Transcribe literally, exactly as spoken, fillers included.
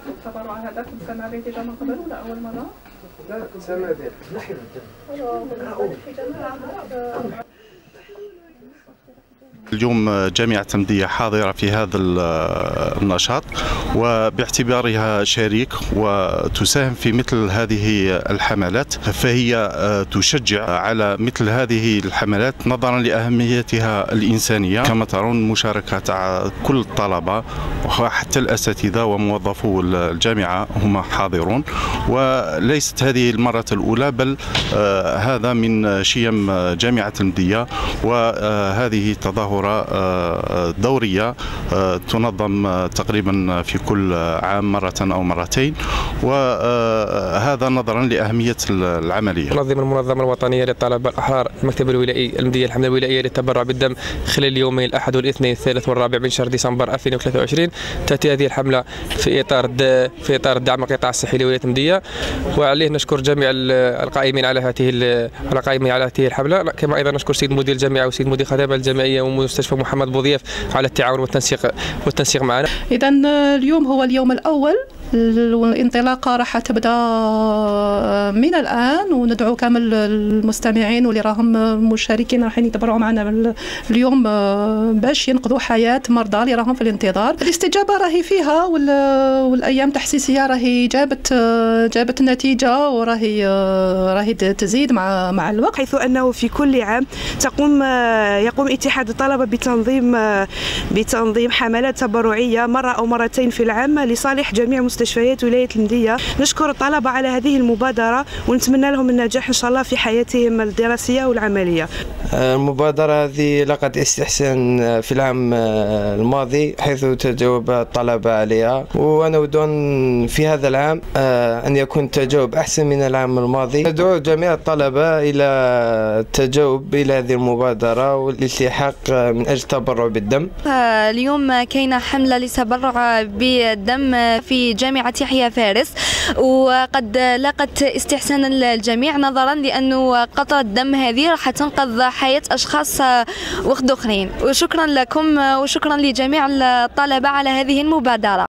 التبرع هذا كنت سامع به ديجا من قبل ولا أول مرة؟ لا كنت سامع به. اليوم جامعة المدية حاضرة في هذا النشاط وباعتبارها شريك وتساهم في مثل هذه الحملات، فهي تشجع على مثل هذه الحملات نظرا لأهميتها الإنسانية. كما ترون مشاركة كل الطلبة وحتى الأساتذة وموظفو الجامعة هم حاضرون، وليست هذه المرة الأولى بل هذا من شيم جامعة المدية، وهذه تظاهرة دورية تنظم تقريبا في كل عام مرة أو مرتين، وهذا نظرا لأهمية العملية. تنظم المنظمة الوطنية للطلبة الأحرار المكتب الولائي المدية الحملة الولائية للتبرع بالدم خلال اليومين الأحد والاثنين الثالث والرابع من شهر ديسمبر ألفين وثلاثة وعشرين. تأتي هذه الحملة في إطار في إطار دعم القطاع الصحي لولاية المدية، وعليه نشكر جميع القائمين على هذه القائمين على هذه الحملة، كما أيضا نشكر سيد مدير الجامعة وسيد مدير الخدمة الجامعية ومستشفى محمد بوضياف على التعاون والتنسيق والتنسيق معنا. إذا اليوم هو اليوم الأول، والانطلاقة راح تبدأ من الآن، وندعو كامل المستمعين واللي راهم مشاركين راح يتبرعوا معنا اليوم باش ينقذوا حياة مرضى اللي راهم في الانتظار. الاستجابة راهي فيها، والأيام التحسيسية راهي جابت جابت نتيجة، وراهي راهي تزيد مع مع الوقت، حيث أنه في كل عام تقوم يقوم اتحاد الطلبة بتنظيم بتنظيم حملات تبرعية مرة أو مرتين في العام لصالح جميع مستشفيات ولاية المدية. نشكر الطلبة على هذه المبادرة ونتمنى لهم النجاح إن شاء الله في حياتهم الدراسية والعملية. المبادرة هذه لقت استحسان في العام الماضي حيث تجاوب الطلبة عليها، وأنا أود في هذا العام أن يكون التجاوب أحسن من العام الماضي. ندعو جميع الطلبة إلى التجاوب إلى هذه المبادرة والالتحاق من أجل التبرع بالدم. اليوم كاينة حملة للتبرع بالدم في جامعة يحيى فارس، وقد لقت استحسان الجميع نظرا لأنه قطرة الدم هذه راح تنقذ حياة أشخاص وأخرين. وشكرا لكم وشكرا لجميع الطلبة على هذه المبادرة.